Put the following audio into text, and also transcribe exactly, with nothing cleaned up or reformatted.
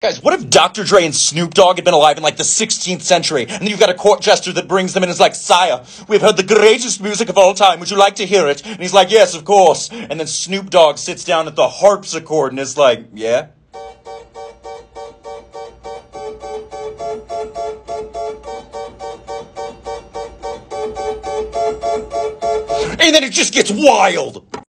Guys, what if Doctor Dre and Snoop Dogg had been alive in like the sixteenth century, and then you've got a court jester that brings them in and is like, "Sire, we've heard the greatest music of all time. Would you like to hear it?" And he's like, "Yes, of course." And then Snoop Dogg sits down at the harpsichord and is like, "Yeah?" And then it just gets wild.